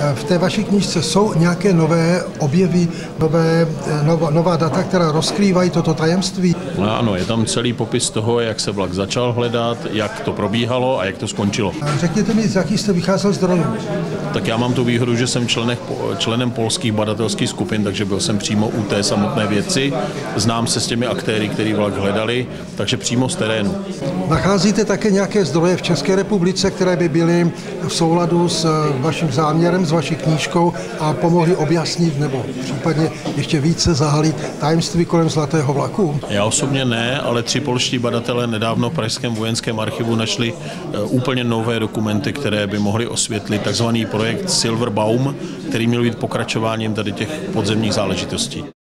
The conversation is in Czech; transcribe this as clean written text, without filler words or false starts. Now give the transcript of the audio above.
V té vaší knížce jsou nějaké nové objevy, nová data, která rozkrývají toto tajemství? No ano, je tam celý popis toho, jak se vlak začal hledat, jak to probíhalo a jak to skončilo. Řekněte mi, z jakých jste vycházel z dronů? Tak já mám tu výhodu, že jsem členem polských badatelských skupin, takže byl jsem přímo u té samotné věci. Znám se s těmi aktéry, který vlak hledali, takže přímo z terénu. Nacházíte také nějaké zdroje v České republice, které by byly v souladu s vaším záměrem, s vaší knížkou a pomohly objasnit nebo případně ještě více zahalit tajemství kolem zlatého vlaku? Já osobně ne, ale 3 polští badatelé nedávno v Pražském vojenském archivu našli úplně nové dokumenty, které by mohly osvětlit takzvaný projekt Silverbaum, který měl být pokračováním tady těch podzemních záležitostí.